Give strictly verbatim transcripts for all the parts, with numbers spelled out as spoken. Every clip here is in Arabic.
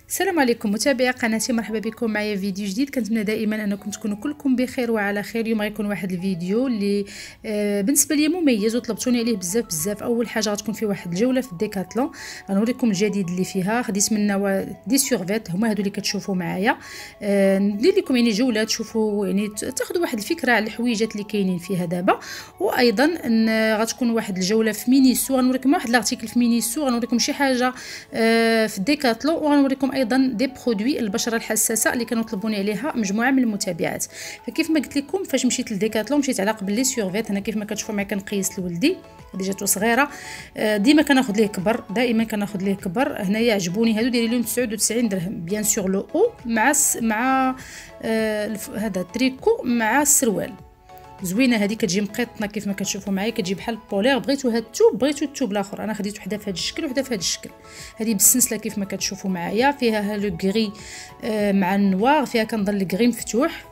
السلام عليكم متابعي قناتي، مرحبا بكم معايا فيديو جديد. كنتمنى دائما انكم تكونوا كلكم بخير وعلى خير. اليوم غيكون واحد الفيديو اللي آه بالنسبه لي مميز وطلبتوني عليه بزاف بزاف. اول حاجه غتكون فيه واحد الجوله في الديكاتلون، غنوريكم الجديد اللي فيها. خديت من نوع دي سورفيت، هما هادو اللي كتشوفوا معايا. آه ندير لكم يعني جوله تشوفوا يعني تاخذوا واحد الفكره على الحويجات اللي كاينين فيها دابا. وايضا غتكون واحد الجوله في مينيسو، غنوريكم واحد لارتيكل في مينيسو، غنوريكم شي حاجه آه في الديكاتلون، وغنوريكم ايضا دي برودوي البشره الحساسه اللي كانوا طلبوني عليها مجموعه من المتابعات. فكيف ما قلت لكم فاش مشيت للديكاتلون مشيت على قبل لي سورفيت. هنا كيف ما كتشوفوا معايا كنقيس لولدي، هذه جاتو صغيره، ديما كناخذ ليه كبر، دائما كناخذ ليه كبر. هنايا عجبوني هادو دايرين لهم تسعة وتسعين درهم بيان سور لو او مع مع آه هذا التريكو مع السروال. زوينه هذه كتجي مقيطنه كيف ما كتشوفوا معايا، كتجي بحال البولير. بغيتو هاد الثوب بغيتو الثوب الاخر، انا خديت وحده في هذا الشكل وحده في هذا الشكل. هذه بالسلسله كيف ما كتشوفوا معايا، فيها لو غري آه مع النوار، فيها كنظن الكري مفتوح،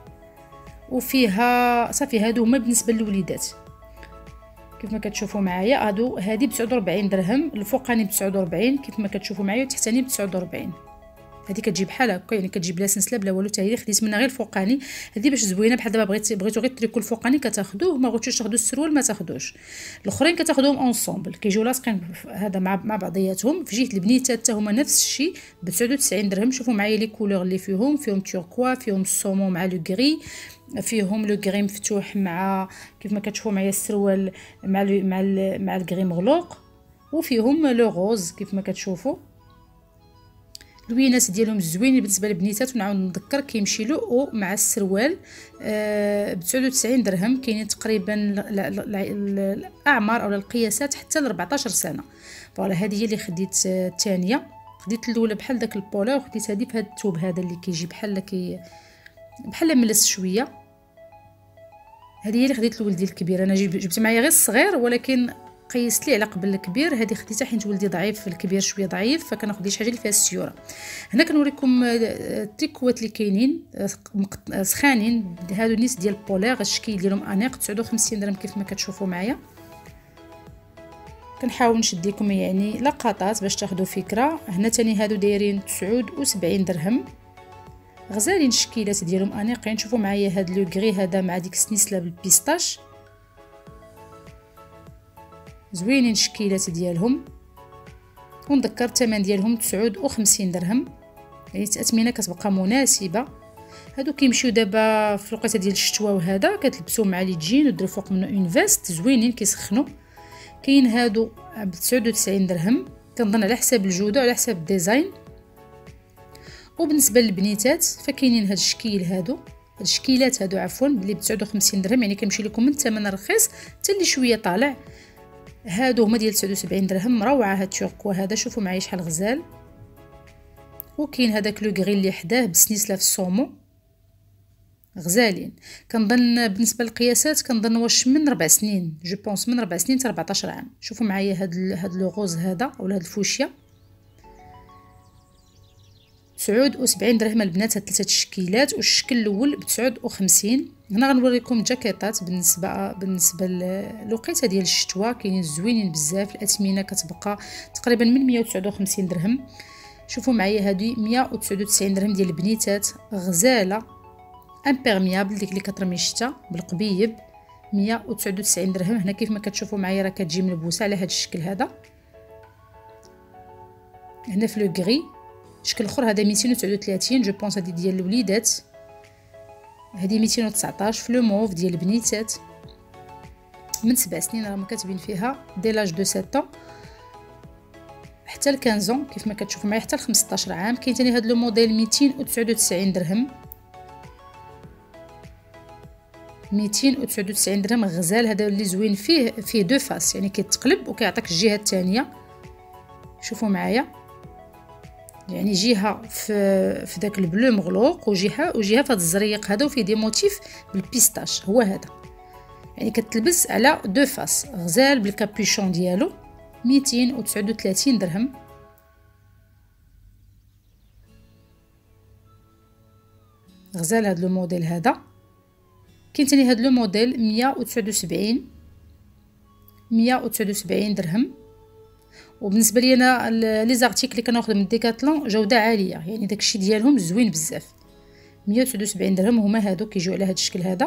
وفيها صافي. هادو هما بالنسبه للوليدات كيف ما كتشوفوا معايا. هادو هذه ب تسعة وأربعين درهم، الفوقاني ب تسعة وأربعين كيف ما كتشوفوا معايا، والتحتاني ب تسعة وأربعين. هذه كتجي بحال هكا، يعني كتجي بلا سلسله بلا والو. حتى هي خديت منها غير الفوقاني، هذه باش زوينه. بحال دابا بغيتي بغيتو غير تريكو الفوقاني كتاخذوه، ما بغيتوش تاخذوا السروال ما تاخذوش. الاخرين كتاخذوهم اونصومبل، كيجيو لاصقين هذا مع مع بعضياتهم. في جهه البنيتات حتى هما نفس الشيء ب تسعة وتسعين درهم. شوفوا معايا لي كولور اللي فيهم، فيهم توركوا، فيهم السومون مع لو غري، فيهم لو غري مفتوح مع كيف ما كتشوفوا معايا السروال مع ال مع ال مع الغري مغلوق، وفيهم لو روز كيف ما كتشوفوا. الوينات ديالهم زوينين بالنسبه للبنيتات. ونعاود نذكر كيمشي له او مع السروال آه ب تسعة وتسعين درهم. كاينين تقريبا الاعمار او القياسات حتى ل أربعطاش سنه. فوالا هذه هي اللي خديت الثانيه. خديت الاولى بحال داك البولا، وخديت هذه بهذا الثوب هذا اللي كيجي بحال كي بحال ملس شويه. هذه هي اللي خديت لولدي الكبير. انا جبت معايا غير الصغير، ولكن قيست لي على قبل الكبير. هذه خديتها حيت ولدي ضعيف، الكبير شويه ضعيف، فكناخذ لي شي حاجه اللي فيها السيوره. هنا كنوريكم التريكوات اللي كاينين سخانين. هادو نيس ديال البولير، الشكل ديالهم انيق، تسعة وخمسين درهم كيف ما كتشوفوا معايا. كنحاول نشد لكم يعني لقطات باش تاخذوا فكره. هنا ثاني هادو دايرين تسعة وسبعين درهم، غزالين الشكيلات ديالهم انيقين. شوفوا معايا هاد لو غري هذا مع ديك السنيسله بالبيستاش، زوينين الشكيلات ديالهم. ونذكر الثمن ديالهم تسعة وخمسين درهم، يعني التأثمنه كتبقى مناسبه. هادو كيمشيو دابا في الوقيته ديال الشتوى، وهذا كتلبسوه مع لي جين وديروا فوق منه اون فيست، زوينين كيسخنوا. كاين هادو ب تسعة وتسعين درهم، كنظن على حساب الجوده وعلى حساب الديزاين. وبالنسبه للبنيتات فكاينين هاد الشكيل هادو، هاد الشكيلات هادو عفوا بلي ب تسعة وخمسين درهم، يعني كيمشي لكم من الثمن الرخيص حتى اللي شويه طالع. هادو هما ديال تسعة وسبعين درهم، روعه. هاد التوركوا هذا شوفوا معايا شحال غزال. وكاين هذاك لو غري اللي حداه بسنيسله في الصومو، غزالين. كنظن بالنسبه للقياسات كنظن واش من ربع سنين، جو بونس من ربع سنين حتى أربعطاش عام. شوفوا معايا هاد ال... هاد لو غوز هذا ولا هاد الفوشيا تسعة وسبعين درهم البنات. هاد ثلاثه الشكيلات، والشكل الاول ب تسعة وخمسين. هنا غنوريكم الجاكيطات بالنسبه بالنسبه للوقيته ديال الشتوى، كاينين زوينين بزاف. الاثمنه كتبقى تقريبا من مية وتسعة وخمسين درهم. شوفوا معايا هذه مية وتسعة وتسعين درهم ديال البنيتات، غزاله امبيرميابل ديك اللي كترمي الشتا بالقبيب، مية وتسعة وتسعين درهم. هنا كيف ما كتشوفوا معايا راه كتجي ملبوسه على هذا الشكل هذا. هنا في لو غري شكل اخر هذا مئتين وتسعة وثلاثين، جو بونس هذه ديال الوليدات. هذه مئتين وتسعطاش في لو موف ديال البنيتات من سبع سنين، راه كاتبين فيها دي لاج دو سبعة حتى ل خمسطاش كيف ما كتشوفوا معايا، حتى ل خمسطاش عام. كاين ثاني هذا لو موديل مئتين وتسعة وتسعين درهم، مئتين وتسعة وتسعين درهم، غزال. هذا اللي زوين فيه فيه دو فاس، يعني كيتقلب وكيعطيك الجهه الثانيه. شوفوا معايا، يعني جهه في في داك البلو مغلوق، وجهه وجهه في هذا الزريق هذا، وفيه دي موتيف بالبيستاش. هو هذا يعني كتلبس على دو فاس، غزال بالكابيشون ديالو، مئتين وتسعة وثلاثين درهم. غزال هذا لو موديل هذا. كاين ثاني هذا لو موديل مية وتسعة وسبعين، مية وتسعة وسبعين درهم. وبالنسبه لي انا لي زارتيكل اللي كناخذ من ديكاتلون جوده عاليه، يعني داكشي ديالهم زوين بزاف. مية وتسعة وسبعين درهم هما هادو كيجيو على هاد الشكل هذا.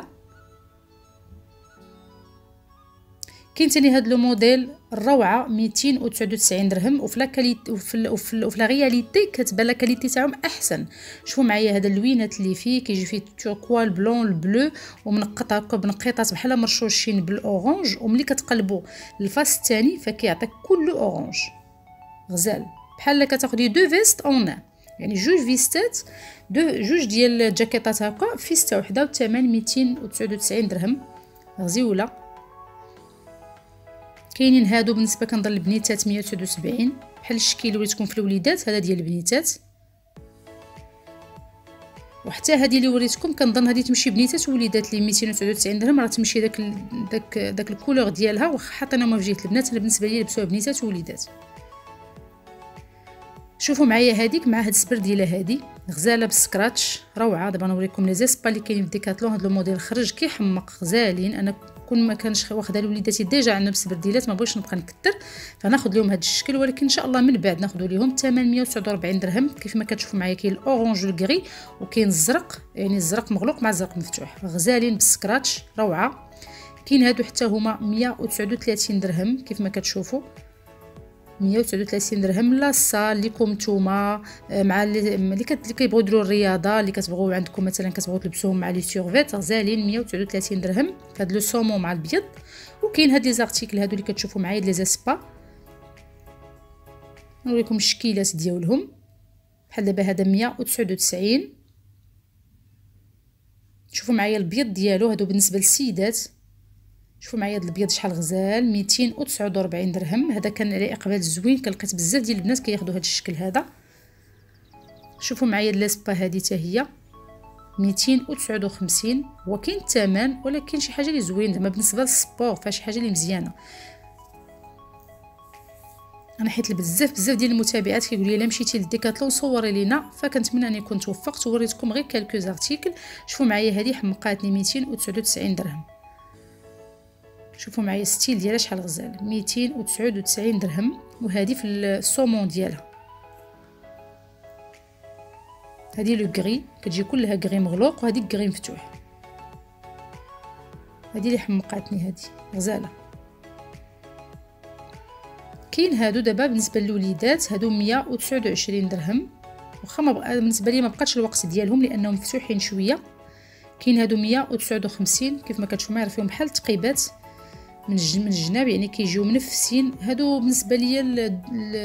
كاين ثاني هاد لو موديل الروعه ميتين وتسعة وتسعين درهم، وفي لا كاليتي وفي وفي لا رياليتي كتبان لا كاليتي تاعهم احسن. شوفوا معايا هذا اللوينات اللي فيه كيجي فيه التوركوا البلون البلو ومنقط هكا بنقيطات بحال مرشوشين بالاورانج، وملي كتقلبوا الفاس الثاني فكيعطيك كله اورانج غزال، بحال كتاخدي دو فيست اون، يعني جوج فيستات دو جوج ديال الجاكيطات هكا فيستا وحده، والثمن ميتين وتسعة وتسعين درهم غزيوله. كاينين هادو بالنسبه كنظن البنيتات مية وتسعة وسبعين بحال الشكل اللي وريتكم في الوليدات، هذا ديال البنيتات. وحتى هذه اللي وريتكم كنظن هذه تمشي بنيتات ووليدات اللي ميتين وتسعة وتسعين درهم، راه تمشي داك داك داك الكولور ديالها، واخا حطيناهم في جهه البنات. انا بالنسبه لي لبسوها بنيتات ووليدات. شوفوا معايا هذيك مع هاد السبرديله هذه غزاله بالسكراتش روعه. دابا نوريكم لي زيسبا اللي كاينين في ديكاتلون. هاد لو موديل خرج كيحمق غزالين. انا كون ما كانش واخده لوليداتي ديجا عندهم سبرديلات ما بغيتش نبقى نكثر، فناخذ لهم هاد الشكل، ولكن ان شاء الله من بعد ناخذ لهم ثمن مية وتسعة وأربعين درهم. كيف ما كتشوفوا معايا كاين الاورانج والكري وكاين الزرق، يعني الزرق مغلوق مع الزرق مفتوح، غزالين بالسكراتش روعه. كاين هادو حتى هما مية وتسعة وثلاثين درهم كيف ما كتشوفوا، مية وتسعة وثلاثين درهم. لاصه ليكم نتوما مع اللي كيبغيو يديروا الرياضه، اللي كتبغيو عندكم مثلا كتبغيو تلبسوهم مع لي سورفيت غزالين مية وتسعة وثلاثين درهم. هاد لو سومو مع البيض. وكاين هاد لي زارتيكل هادو اللي كتشوفوا معايا لي زاسبا، نوريكم الشكيلات ديالهم. بحال دابا هذا مية وتسعة وتسعين. شوفوا معايا البيض ديالو، هادو بالنسبه للسيدات. شوفوا معايا هاد البيض شحال غزال ميتين وتسعة وأربعين درهم. هذا كان عليه اقبال زوين، كنلقيت بزاف ديال البنات كياخذوا هاد الشكل هذا. شوفوا معايا لاسبا هذه حتى هي ميتين وتسعة وخمسين. هو كاين الثمن ولكن شي حاجه اللي زوين زعما بالنسبه للسبور، فشي حاجه اللي مزيانه. انا حيت بزاف بزاف ديال المتابعات كيقول لي الا مشيتي للديكاتلون صوري لينا، فكنتمنى اني كنت وفقت ووريتكم غير كالكو زارتيكل. شوفوا معايا هذه حمقاتني ميتين وتسعة وتسعين درهم. شوفوا معايا الستيل ديالها شحال غزال ميتين وتسعة وتسعين درهم. وهذه في الصومون ديالها، هذه لو غري كتجي كلها غري مغلوق، وهذه غري مفتوح. هذه اللي حمقاتني، هذه غزاله. كاين هادو دابا بالنسبه للوليدات، هادو مية وتسعة وعشرين درهم. واخا بالنسبه لي ما بقاتش الوقت ديالهم لانهم مفتوحين شويه. كاين هادو مية وتسعة وخمسين كيف ما كتشوفوا معايا فيهم بحال التقيبات من من الجناب، يعني كيجيو منفسين. هادو بالنسبه ليا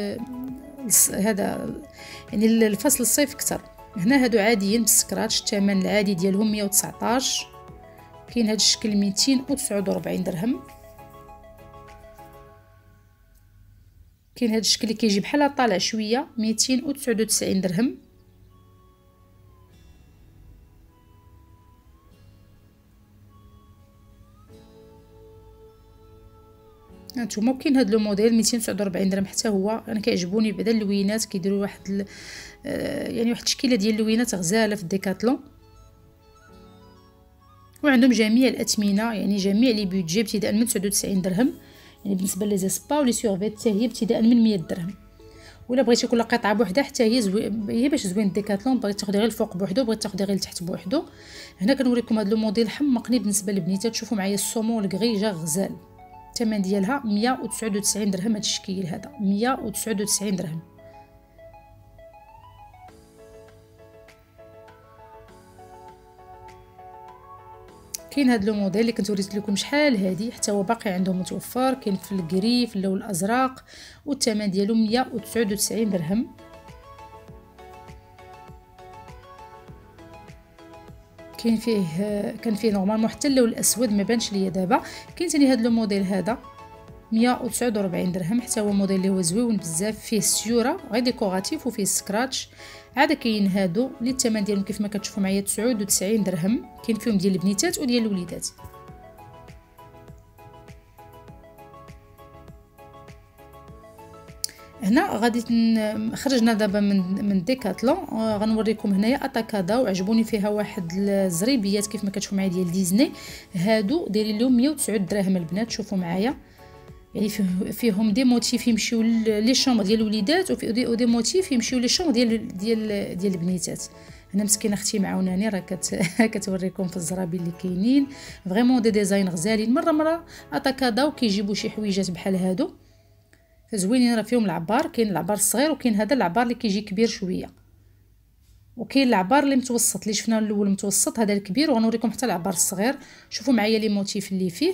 هذا يعني الفصل الصيف اكثر. هنا هادو عاديين بالسكراتش، الثمن العادي ديالهم مية وتسعطاش. كاين هاد الشكل ميتين وتسعة وأربعين درهم. كاين هاد الشكل اللي كيجي بحال طالع شويه ميتين وتسعة وتسعين درهم. هانتوما. كاين هاد لو موديل ميتين وتسعة وأربعين درهم حتى هو. انا كيعجبوني بعدا اللوينات، كيديروا واحد ال... آه يعني واحد التشكيله ديال اللوينات غزاله في الديكاتلون. وعندهم جميع الاثمنه، يعني جميع لي بودجي ابتداء من تسعة وتسعين درهم. يعني بالنسبه لي زاسبا ولي سورفيت حتى هي ابتداء من مية درهم. ولا بغيتي كل قطعه بوحدها حتى هي زوين، هي باش زوين الديكاتلون. بغيتي تاخدي غير الفوق بوحدو، بغيتي تاخدي غير التحت بوحدو. هنا كنوريكم هاد لو موديل حمقني بالنسبه للبنيتات. شوفوا معايا الصومون الكغي جا غزال، الثمن ديالها مية وتسعة وتسعين درهم. هاد الشكل هذا مية وتسعة وتسعين درهم. كاين هاد لو موديل اللي كنت وريت لكم شحال هادي حتى هو باقي عندهم متوفر. كاين في الكري في اللون الازرق، والثمن ديالو مية وتسعة وتسعين درهم. كاين فيه كان فيه نورمالمون حتى اللون الاسود ما بانش ليا دابا. كاين ثاني هاد لو موديل هذا مية وتسعة وأربعين درهم. حتى هو موديل اللي هو زوين بزاف، فيه سيوره غير ديكوراتيف وفيه سكراتش. عاد كاين هادو اللي الثمن ديالهم كيف ما كتشوفوا معايا تسعة وتسعين درهم. كاين فيهم ديال البنيتات وديال الوليدات. هنا غادي خرجنا دابا من من ديكاتلون. آه غنوريكم هنايا اتاكادا، وعجبوني فيها واحد الزريبيات كيف ما كتشوفوا معايا ديال ديزني. هادو دايرين لهم مية وتسعة دراهم البنات. شوفوا معايا يعني فيهم دي موتيف يمشيو لي شومبر ديال الوليدات و دي موتيف يمشيو لي شومبر ديال ديال ديال البنيتات. هنا مسكينه اختي معاوناني راه كت كتوريكم في الزرابي اللي كاينين فريمون دي ديزاين غزالين. مره مره اتاكاداو كيجيبوا شي حويجات بحال هادو زوينين، راه فيهم العبار، كاين العبار الصغير وكاين هذا العبار اللي كيجي كبير شويه، وكاين العبار اللي متوسط اللي شفنا الاول متوسط، هذا الكبير، وغنوريكم حتى العبار الصغير. شوفوا معايا لي موتيف اللي فيه.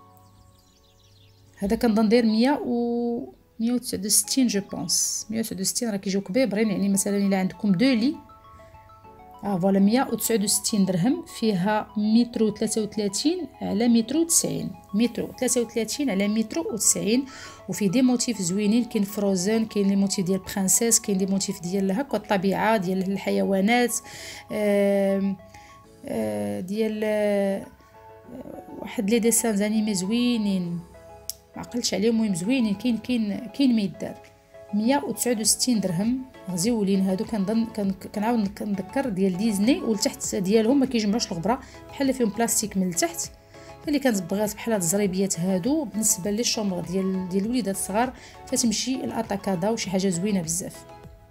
هذا كنظن داير مية و مية وتسعة وستين جو بونس، مية وتسعة وستين راه كيجيو كبيبرين. يعني مثلا الا عندكم دو لي اه فوالا مية وتسعة وستين درهم، فيها متر وثلاثة وثلاثين على متر وتسعين، متر وثلاثة وثلاثين على متر وتسعين. وفيه دي موتيف زوينين، كاين فروزن، كاين لي موتيف ديال برانسيس، كاين دي موتيف ديال هكا الطبيعه ديال الحيوانات، آه آه ديال آه واحد لي ديسان زانيمي زوينين ما عقلتش عليهم، المهم زوينين. كاين كاين كاين ما يدار. مية وتسعة وستين درهم غزيولين هادو. كنظن كنعاود كنذكر ديال ديزني، والتحت ديالهم ما كيجمعوش الغبره بحال فيهم بلاستيك من التحت. اللي كانت بغات بحال هاد الزريبيات هادو بالنسبه لي الشومبر ديال ديال الوليدات الصغار فتمشي الاتاكادا وشي حاجه زوينه بزاف.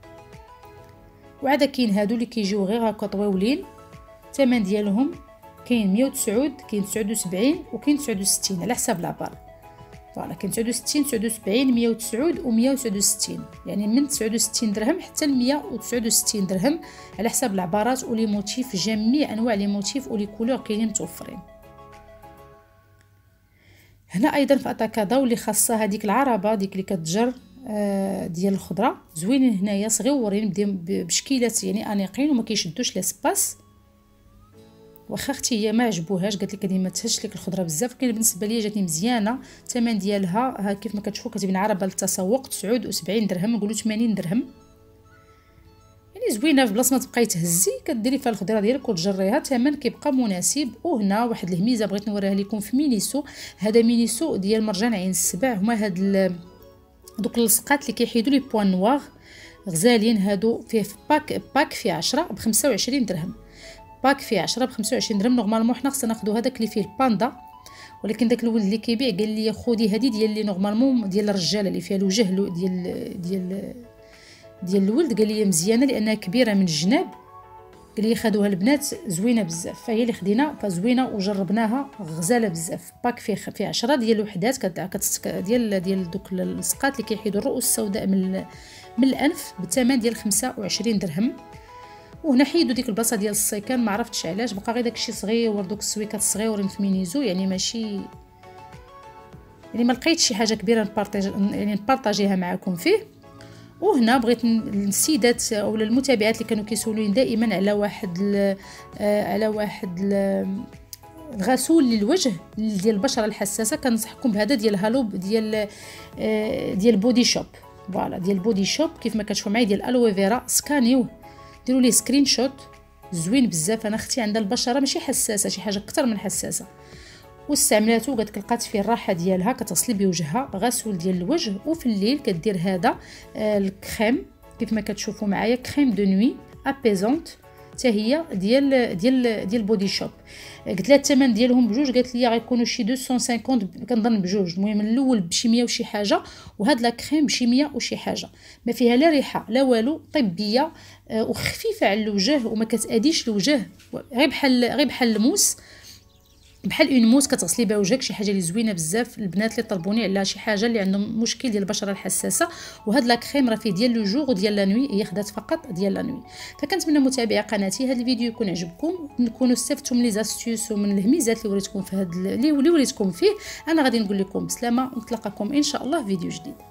وعاد كاين هادو اللي كيجيو غير هكا طويولين، الثمن ديالهم كاين مية وتسعة، كاين تسعة وسبعين وكاين تسعة وستين على حساب العبار. فوالا كاين تسعة وستين، تسعة وسبعين، مية وتسعة و مية وتسعة وستين، يعني من تسعة وستين درهم حتى ل مية وتسعة وستين درهم على حساب العبارات ولي موتيف. جميع انواع لي موتيف ولي كولور كاينين متوفرين. هنا ايضا في اتاكادا واللي خاصه هذيك العربه ديك اللي كتجر آه ديال الخضره زوينين هنايا صغيورين بشكيلات يعني انيقين وما كيشدوش لاسباس. واخا اختي هي ما عجبوهاش قالت لك هذه ما تهش لك الخضره بزاف، كاين بالنسبه ليا جاتني مزيانه. الثمن ديالها ها كيف ما كتشوفوا كتبين عربه للتسوق تسعة وسبعين درهم، نقولوا ثمانين درهم. يعني زوينه في بلاصه ما تبقاي تهزي كديري فيها الخضره ديالك وتجريها، الثمن كيبقى مناسب. وهنا واحد الهميزه بغيت نوريها لكم في مينيسو. هذا مينيسو ديال مرجان عين السبع، هما هاد دوك اللصقات اللي كيحيدوا لي بوان نوار غزالين هادو. فيه في باك باك فيه عشرة ب خمسة وعشرين درهم، باك فيه عشرة ب خمسة وعشرين درهم. نورمالمون حنا خصنا ناخذوا هذاك اللي فيه الباندا، ولكن داك الولد اللي كيبيع قال لي خودي هذه ديال اللي نورمالمون ديال الرجاله اللي فيها الوجه ديال ديال ديال الولد. قال لي مزيانه لانها كبيره من الجناب، قال لي خدوها البنات زوينه بزاف، فهي اللي خدينا فزوينه وجربناها غزاله بزاف. باك فيه فيه عشرة ديال الوحدات كت ديال ديال دوك اللصقات اللي كيحيدوا الرؤوس السوداء من من الانف بالثمن ديال خمسة وعشرين درهم. وهنا حيدوا ديك البلاصه ديال السيكان ما عرفتش علاش، بقى غير داكشي صغير دوك السويكات الصغيورين في مينيزو، يعني ماشي يعني ما لقيتش شي حاجه كبيره نبارطاج يعني نبارطاجيها معكم فيه. وهنا بغيت السيدات او المتابعات اللي كانوا كيسولوني دائما على واحد على واحد الغسول للوجه ديال البشره الحساسه، كنصحكم بهذا ديال هالو ديال ديال بودي شوب. فوالا ديال بودي شوب كيف ما كتشوفوا معايا ديال الالوي فيرا، سكانيوه ديروا ليه سكرين شوت زوين بزاف. انا اختي عندها البشره ماشي حساسه، شي حاجه اكثر من حساسه، واستعملاتو قالت لك لقات فيه الراحه ديالها، كتصلي بوجهها غسول ديال الوجه. وفي الليل كدير هذا آه الكريم كيف ما كتشوفوا معايا، كريم دو نوي ابيزونت حتى هي ديال ديال ديال بودي شوب. قلت لها الثمن ديالهم بجوج، قالت لي غيكونوا شي مئتين وخمسين كنظن بجوج. المهم الاول بشي مية وشي حاجه، وهاد لا كريم بشي مية وشي حاجه. ما فيها لا ريحه لا والو، طبيه آه وخفيفه على الوجه وما كتاديش الوجه، غير بحال غير بحال الموس، بحال اون موس كتغسلي بها وجهك. شي حاجه اللي زوينه بزاف البنات اللي طلبوني على شي حاجه اللي عندهم مشكل ديال البشره الحساسه. وهاد لا كريم راه فيه ديال لو جور وديال لا نوي، هي خدات فقط ديال لا نوي. فكنتمنى متابعي قناتي هذا الفيديو يكون عجبكم، نكونوا استفدتوا من لي زاستيوس ومن الهميزات اللي وريتكم في هذا اللي وريتكم فيه. انا غادي نقول لكم بسلامه ونتلاقاكم ان شاء الله في فيديو جديد.